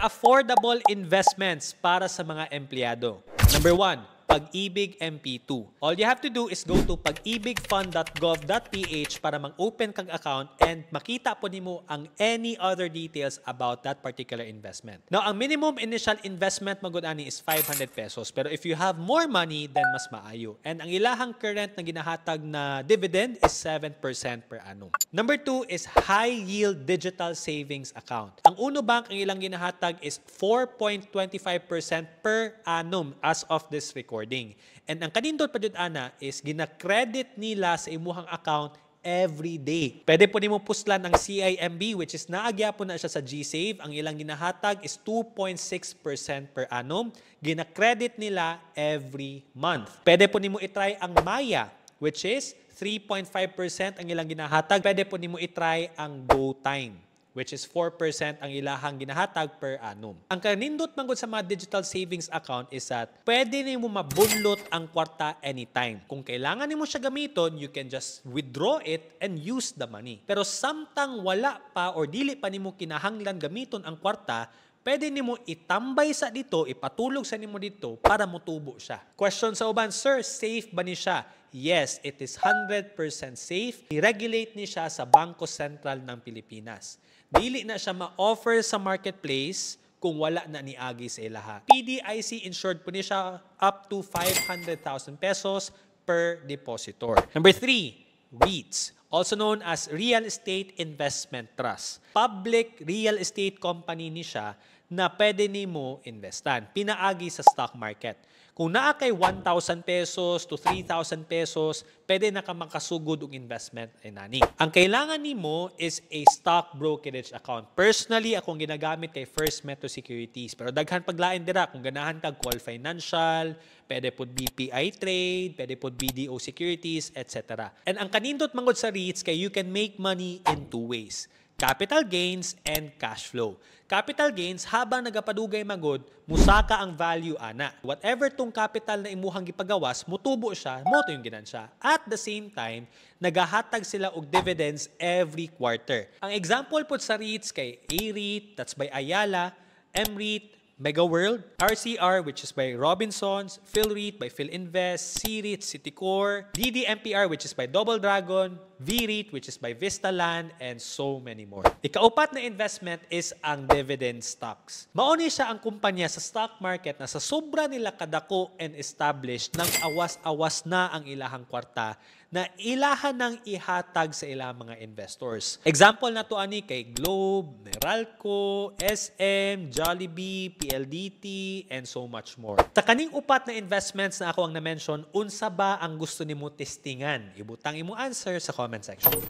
affordable investments para sa mga empleyado. Number 1, Pag-ibig MP2. All you have to do is go to pagibigfund.gov.ph para mag-open kang account and makita po nimo ang any other details about that particular investment. Now, ang minimum initial investment magudani is 500 pesos. Pero if you have more money, then mas maayo. And ang ilahang current na ginahatag na dividend is 7% per annum. Number 2 is high yield digital savings account. Ang Uno Bank, ang ilang ginahatag is 4.25% per annum as of this recording. And ang kanindot pa jud ana is gina-credit nila sa imuhang account every day. Pwede po nimo puslan ang CIMB which is naagya po na siya sa GSave. Ang ilang ginahatag is 2.6% per annum. Gina-credit nila every month. Pwede po nimo itry ang Maya which is 3.5% ang ilang ginahatag. Pwede po nimo itry ang GoTime which is 4% ang ilahang ginahatag per annum. Ang kanindot manggod sa mga digital savings account is that pwede nimo mabunlot ang kwarta anytime. Kung kailangan nimo siya gamiton, you can just withdraw it and use the money. Pero samtang wala pa or dili pa nimo kinahanglan gamiton ang kwarta, pwede nimo itambay sa dito, ipatulog sa nimo dito para motubo siya. Question sa uban, sir, safe ba ni siya? Yes, it is 100% safe. I-regulate ni siya sa Bangko Sentral ng Pilipinas. Dili na siya ma-offer sa marketplace kung wala na niagi sa ilaha. PDIC insured po ni siya up to 500,000 pesos per depositor. Number 3, REITs, also known as Real Estate Investment Trust. Public real estate company ni siya na pwede nimo investan. Pinaagi sa stock market. Kung naa kay 1,000 pesos to 3,000 pesos, pwede na ka makasugod og investment ay nani. Ang kailangan nimo is a stock brokerage account. Personally, akong ginagamit kay First Metro Securities. Pero daghan paglain dira kung ganahan kag Call Financial, pwede pod BPI Trade, pwede pod BDO Securities, etc. And ang kanindot manggod sa REITs kay you can make money in two ways. Capital gains and cash flow. Capital gains, habang nagapadugay magod, musaka ang value ana. Whatever tong capital na imuhang gipagawas, mutubo siya, moto yung ginansya. At the same time, nagahatag sila og dividends every quarter. Ang example po sa REITs kay A-REIT, that's by Ayala, M-REIT, Mega World, RCR which is by Robinsons, PhilREIT by PhilInvest, C-REIT, Citicorp, DDMPR which is by Double Dragon, V-REIT which is by Vistaland, and so many more. Ikaupat na investment is ang dividend stocks. Mauni siya ang kumpanya sa stock market na sa sobra nila kadako and established nang awas-awas na ang ilahang kwarta na ilahan ng ihatag sa ilang mga investors. Example na to ani kay Globe, Meralco, SM, Jollibee, PLDT, and so much more. Sa kaning upat na investments na ako ang na-mention, unsa ba ang gusto nimo testingan? Ibutang imo answer sa comment section.